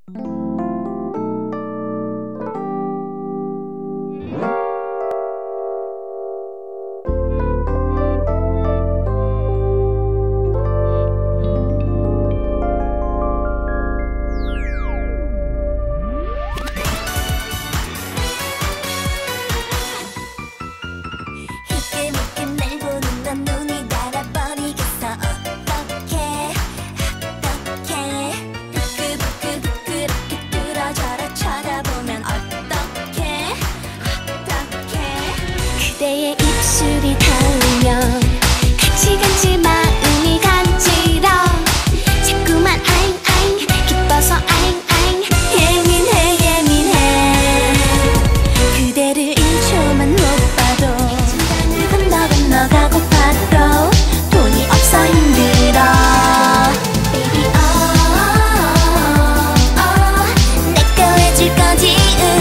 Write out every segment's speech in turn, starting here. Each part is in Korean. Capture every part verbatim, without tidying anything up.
그대의 입술이 닿으면 같이 간지 마음이 간지러 자꾸만 아잉 아잉 기뻐서 아잉 아잉 예민해 예민해 그대를 일 초만 못 봐도 건너 건너가고파도 돈이 없어 힘들어 Baby oh, oh, oh 내거 해줄 거지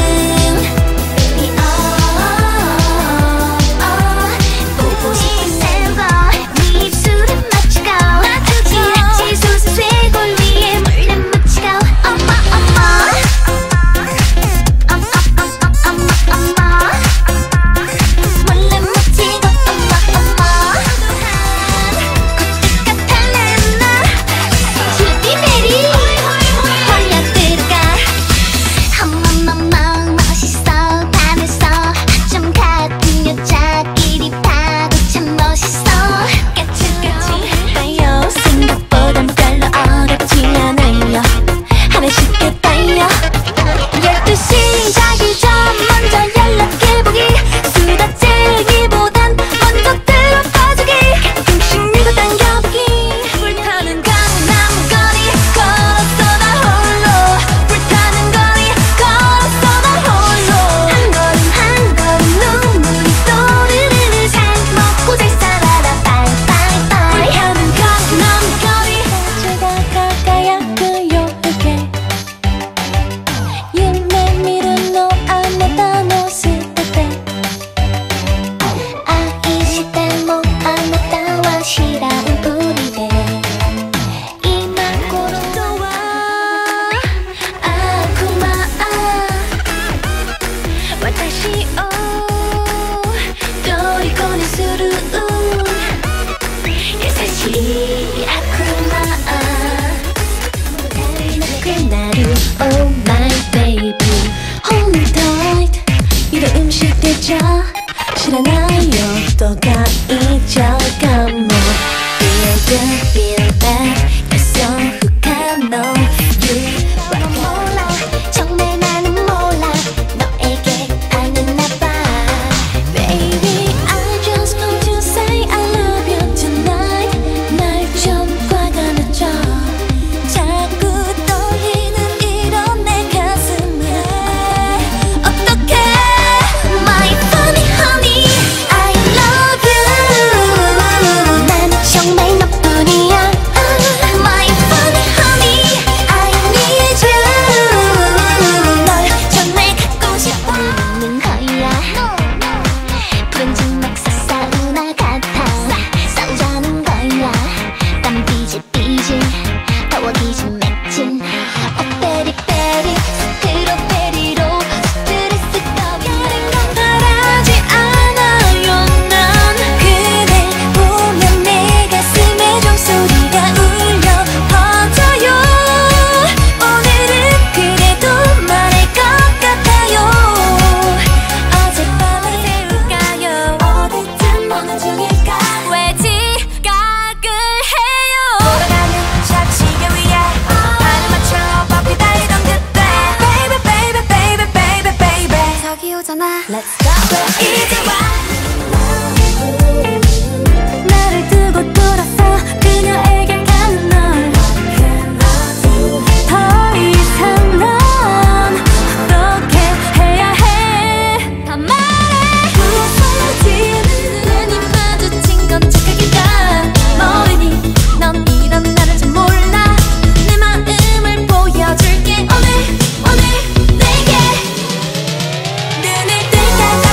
Oh my baby, hold me tight. 이런 음식 되죠? 싫어나요 또가 잊어가 뭐 Feel good, feel bad. 약속한 너 You 몰라 정말 나는 몰라 너에게 아는나 봐 Baby, I just want to say I love you tonight. 날 좀 화가 났죠? 자꾸 Let's go. 이제 와. 나를 두고 돌아서 그녀에게 가는 널 더 이상 넌 어떻게 해야 해? 다 말해. 부서지는 눈이 마주친 건 착하겠다. 모르니 넌 이런 나를 잘 몰라. 내 마음을 보여줄게 오늘 오늘 내게 눈을 뜨게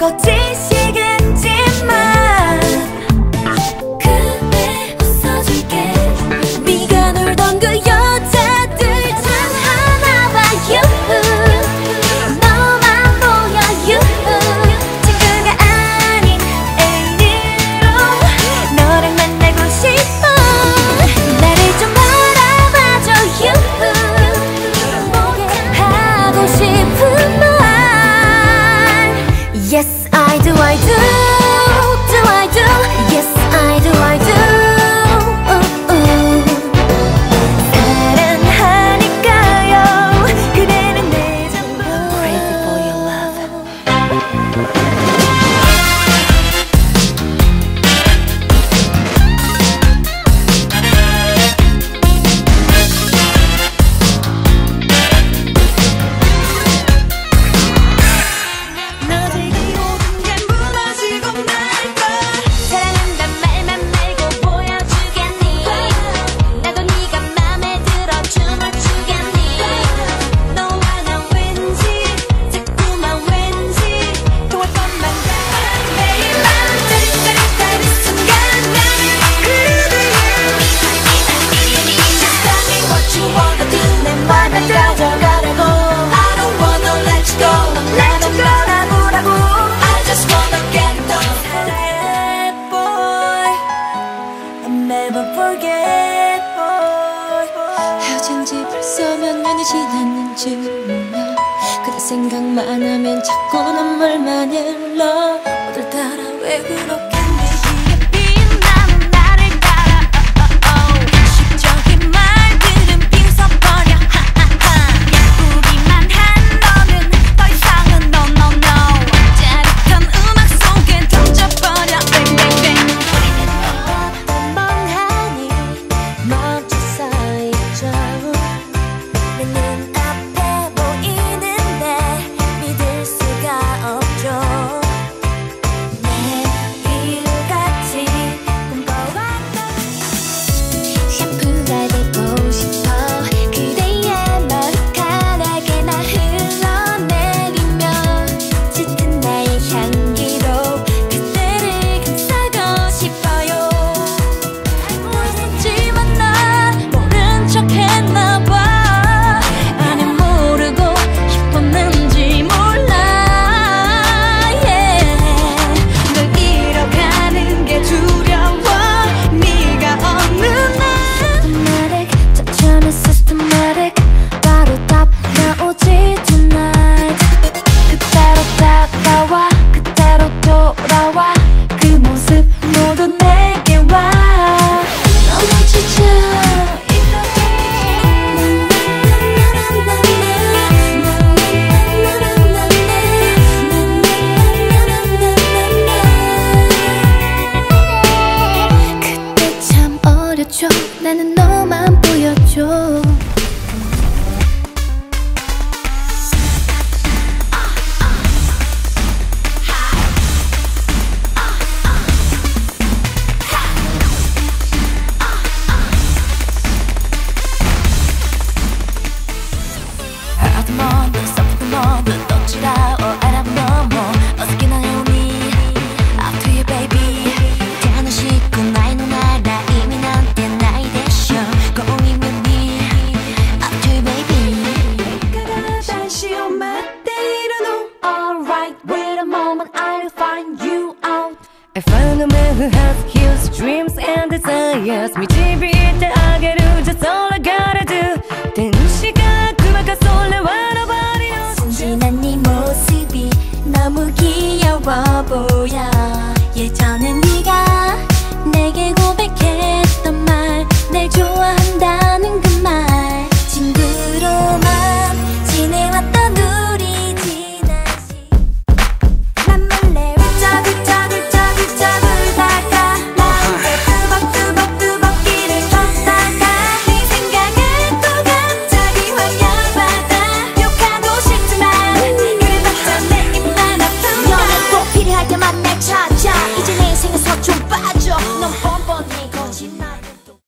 거짓이겠지만 그래 웃어줄게. 네가 놀던 그 여자들 중 하나 봐. 유후 너만 보여. 유후 친구가 아닌 애인으로 너랑 만나고 싶어. 나를 좀 바라봐줘. 유후 하고 싶은 말. Yes I do I do do I do. Yes I do I do. uh, uh. 사랑하니까요. 그대는 내 전부. Crazy for your love. 사랑한단 말만 말고 보여주겠니? 나도 네가 맘에 들어 춤을 추겠니? 너와 나 왠지 자꾸만 왠지 통할 것만 같아. 매일 마음 짜릿짜릿한 이 순간 난 그대야. Just tell me what you wanna do. 내 맘을 가져가라고. I don't wanna let you go. 나는 바라보라고. I just wanna get it done. Bad boy, I'll never forget boy. 헤어진 지 벌써 몇 년이 지났는지 몰라. 그대 생각만 하면 자꾸 눈물만 흘러. 오늘따라 왜 그렇게 내게 빛나는 나를 따라. oh, oh, oh. 시적인 말들은 빙서버려. 하하하. 예쁘기만 한 너는 더 이상은 no no no. 짜릿한 음악 속에 던져버려. bang bang bang. 우리는 멍하니 멈춰 서 있죠. 내 눈앞에 보이는데 믿을 수가 없죠. 매일같이 꿈꿔왔던 샴푸가 되고 싶어. 그대의 머리카락에만 흘러내리며 짙은 나의 향기로 그대를 감싸고 싶어요. 알고 있었지만 난 모른 척했나봐. 아니 모르고 싶었는지 몰라. yeah. 널 잃어가는 게 두려워. 네가 어느 날 Systematic, 저처럼 systematic. 바로 답 나오지 tonight. 그대로 다가와, 그대로 돌아와. 그 모습 모두 내게 와. 너무 지쳐 그때 참 어렸죠. 나는 너만 보였죠. 하도 먼데 서프도 먼데 던지라. oh, I don't know more. 어색해 난 해오니 Up to you baby. 태어나 싶고 나의 눈 알아. 이미 난때 나이 됐어. Going with me Up to you baby. 다시 on my day to know. Alright, wait a moment, I'll find you out. I found a man who has huge dreams and desires. 미집이 있다